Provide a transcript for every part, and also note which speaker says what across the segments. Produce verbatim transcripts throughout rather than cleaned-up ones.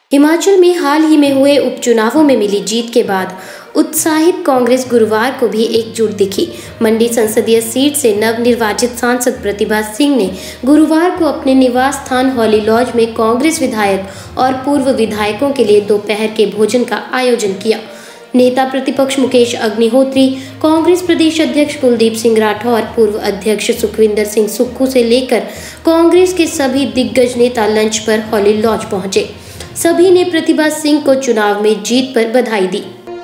Speaker 1: हिमाचल में हाल ही में हुए उपचुनावों में मिली जीत के बाद उत्साहित कांग्रेस गुरुवार को भी एकजुट दिखी। मंडी संसदीय सीट से नवनिर्वाचित सांसद प्रतिभा सिंह ने गुरुवार को अपने निवास स्थान हॉली लॉज में कांग्रेस विधायक और पूर्व विधायकों के लिए दोपहर के भोजन का आयोजन किया। नेता प्रतिपक्ष मुकेश अग्निहोत्री, कांग्रेस प्रदेश अध्यक्ष कुलदीप सिंह राठौर, पूर्व अध्यक्ष सुखविंदर सिंह सुक्खू से लेकर कांग्रेस के सभी दिग्गज नेता लंच पर हॉली लॉज पहुंचे। सभी ने प्रतिभा सिंह को चुनाव में जीत पर बधाई दी।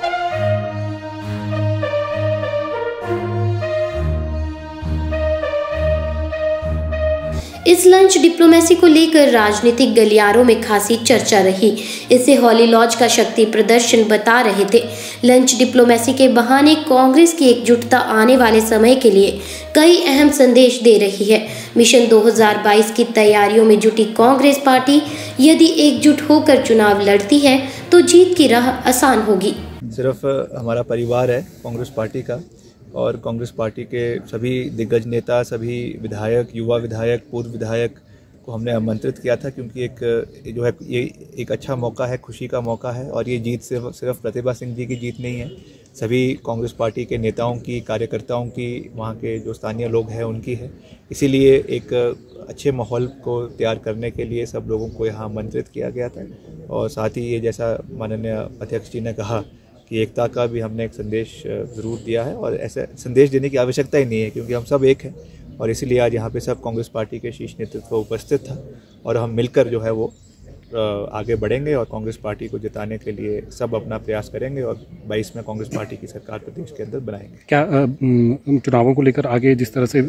Speaker 1: इस लंच डिप्लोमेसी को लेकर राजनीतिक गलियारों में खासी चर्चा रही। इसे हॉली लॉज का शक्ति प्रदर्शन बता रहे थे। लंच डिप्लोमेसी के बहाने कांग्रेस की एकजुटता आने वाले समय के लिए कई अहम संदेश दे रही है। मिशन दो हज़ार बाईस की तैयारियों में जुटी कांग्रेस पार्टी यदि एकजुट होकर चुनाव लड़ती है तो जीत की राह आसान होगी।
Speaker 2: सिर्फ हमारा परिवार है कांग्रेस पार्टी का, और कांग्रेस पार्टी के सभी दिग्गज नेता, सभी विधायक, युवा विधायक, पूर्व विधायक को हमने आमंत्रित किया था, क्योंकि एक जो है ये एक अच्छा मौका है, खुशी का मौका है। और ये जीत सिर्फ सिर्फ प्रतिभा सिंह जी की जीत नहीं है, सभी कांग्रेस पार्टी के नेताओं की, कार्यकर्ताओं की, वहाँ के जो स्थानीय लोग हैं उनकी है। इसीलिए एक अच्छे माहौल को तैयार करने के लिए सब लोगों को यहाँ आमंत्रित किया गया था। और साथ ही ये जैसा माननीय अध्यक्ष जी ने कहा कि एकता का भी हमने एक संदेश ज़रूर दिया है, और ऐसे संदेश देने की आवश्यकता ही नहीं है, क्योंकि हम सब एक हैं। और इसीलिए आज यहाँ पे सब कांग्रेस पार्टी के शीर्ष नेतृत्व उपस्थित था, और हम मिलकर जो है वो आगे बढ़ेंगे और कांग्रेस पार्टी को जिताने के लिए सब अपना प्रयास करेंगे, और बाईस में कांग्रेस पार्टी की सरकार प्रदेश के अंदर बनाएंगे।
Speaker 3: क्या चुनावों को लेकर आगे जिस तरह से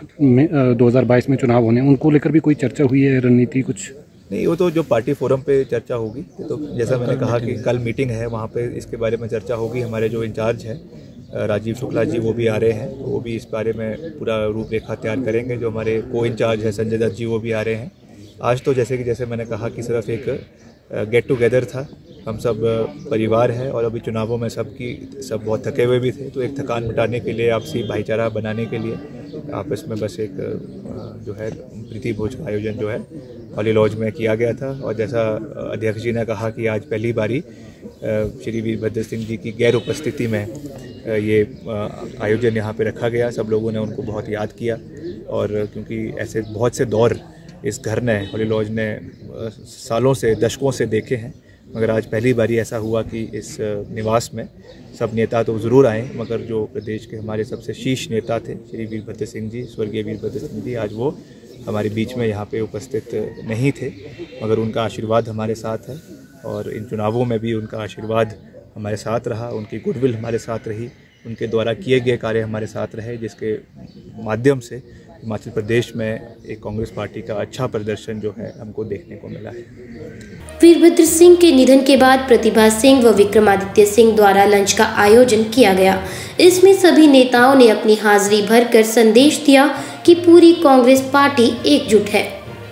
Speaker 3: दो हज़ार बाईस में चुनाव होने, उनको लेकर भी कोई चर्चा हुई है, रणनीति कुछ?
Speaker 2: नहीं, वो तो जो पार्टी फोरम पे चर्चा होगी, तो जैसा मैंने कहा कि कल मीटिंग है, वहाँ पे इसके बारे में चर्चा होगी। हमारे जो इंचार्ज हैं राजीव शुक्ला जी, वो भी आ रहे हैं, तो वो भी इस बारे में पूरा रूपरेखा तैयार करेंगे। जो हमारे को इंचार्ज है संजय दत्त जी, वो भी आ रहे हैं। आज तो जैसे कि जैसे मैंने कहा कि सिर्फ एक गेट टुगेदर था, हम सब परिवार है, और अभी चुनावों में सबकी सब बहुत थके हुए भी थे, तो एक थकान मिटाने के लिए, आपसी भाईचारा बनाने के लिए आपस में बस एक जो है प्रीति भोज का आयोजन जो है हॉली लॉज में किया गया था। और जैसा अध्यक्ष जी ने कहा कि आज पहली बारी श्री वीरभद्र सिंह जी की गैर उपस्थिति में ये आयोजन यहाँ पे रखा गया। सब लोगों ने उनको बहुत याद किया, और क्योंकि ऐसे बहुत से दौर इस घर ने, हॉली लॉज ने सालों से, दशकों से देखे हैं, मगर आज पहली बारी ऐसा हुआ कि इस निवास में सब नेता तो ज़रूर आए, मगर जो प्रदेश के हमारे सबसे शीर्ष नेता थे श्री वीरभद्र सिंह जी, स्वर्गीय वीरभद्र सिंह जी, आज वो हमारे बीच में यहाँ पे उपस्थित नहीं थे, मगर उनका आशीर्वाद हमारे साथ है, और इन चुनावों में भी उनका आशीर्वाद हमारे साथ रहा, उनकी गुडविल हमारे साथ रही, उनके द्वारा किए गए कार्य हमारे साथ रहे, जिसके माध्यम से हिमाचल प्रदेश में एक कांग्रेस पार्टी का अच्छा प्रदर्शन जो है हमको देखने को मिला है।
Speaker 1: वीरभद्र सिंह के निधन के बाद प्रतिभा सिंह व विक्रमादित्य सिंह द्वारा लंच का आयोजन किया गया। इसमें सभी नेताओं ने अपनी हाजिरी भरकर संदेश दिया कि पूरी कांग्रेस पार्टी एकजुट है।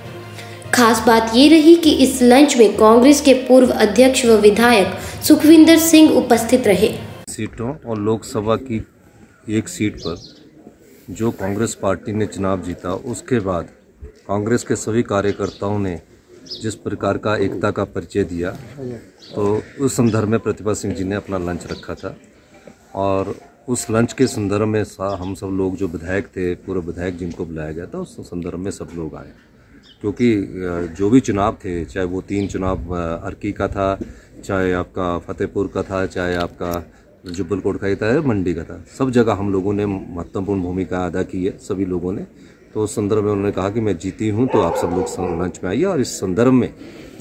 Speaker 1: खास बात ये रही कि इस लंच में कांग्रेस के पूर्व अध्यक्ष व विधायक सुखविंदर सिंह उपस्थित रहे।
Speaker 4: सीटों और लोकसभा की एक सीट पर जो कांग्रेस पार्टी ने चुनाव जीता, उसके बाद कांग्रेस के सभी कार्यकर्ताओं ने जिस प्रकार का एकता का परिचय दिया, तो उस संदर्भ में प्रतिभा सिंह जी ने अपना लंच रखा था, और उस लंच के संदर्भ में हम सब लोग जो विधायक थे, पूर्व विधायक जिनको बुलाया गया था, उस संदर्भ में सब लोग आए, क्योंकि जो भी चुनाव थे, चाहे वो तीन चुनाव अर्की का था, चाहे आपका फतेहपुर का था, चाहे आपका जुब्बल का था, मंडी का था, सब जगह हम लोगों ने महत्वपूर्ण भूमिका अदा की है, सभी लोगों ने। तो उस संदर्भ में उन्होंने कहा कि मैं जीती हूं, तो आप सब लोग लंच में आइए, और इस संदर्भ में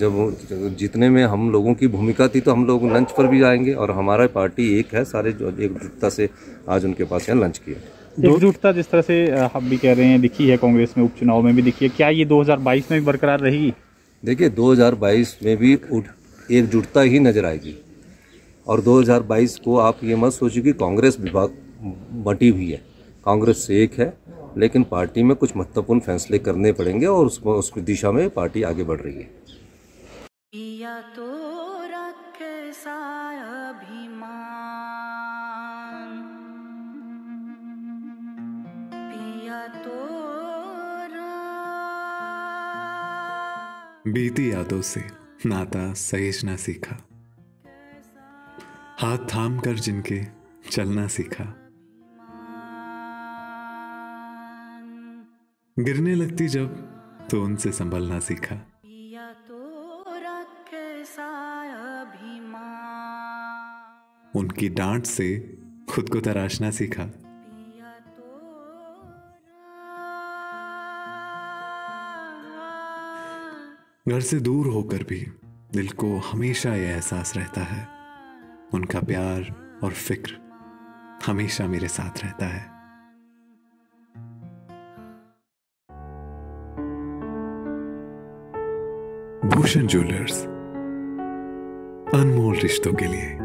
Speaker 4: जब जीतने में हम लोगों की भूमिका थी, तो हम लोग लंच पर भी आएंगे, और हमारा पार्टी एक है, सारे जो एकजुटता से आज उनके पास यहाँ लंच किया।
Speaker 5: एकजुटता जिस तरह से आप भी कह रहे हैं दिखी है कांग्रेस में, उपचुनाव में भी दिखी है, क्या ये दो हज़ार बाईस में भी बरकरार रहेगी?
Speaker 4: देखिए, दो हज़ार बाईस में भी एकजुटता ही नजर आएगी, और दो हज़ार बाईस को आप ये मत सोचिए कि कांग्रेस विभाग बटी हुई है, कांग्रेस से एक है, लेकिन पार्टी में कुछ महत्वपूर्ण फैसले करने पड़ेंगे, और उसको उस दिशा में पार्टी आगे बढ़ रही है।
Speaker 6: पिया तो रखे सारा अभिमान, पिया तो
Speaker 7: बीती यादों से नाता सहेजना सीखा, हाथ थाम कर जिनके चलना सीखा, गिरने लगती जब तो उनसे संभलना सीखा।
Speaker 6: पिया तो रखे सा अभिमान,
Speaker 7: उनकी डांट से खुद को तराशना सीखा।
Speaker 6: पिया तो
Speaker 7: घर से दूर होकर भी दिल को हमेशा यह एहसास रहता है, उनका प्यार और फिक्र हमेशा मेरे साथ रहता है। भूषण ज्वेलर्स, अनमोल रिश्तों के लिए।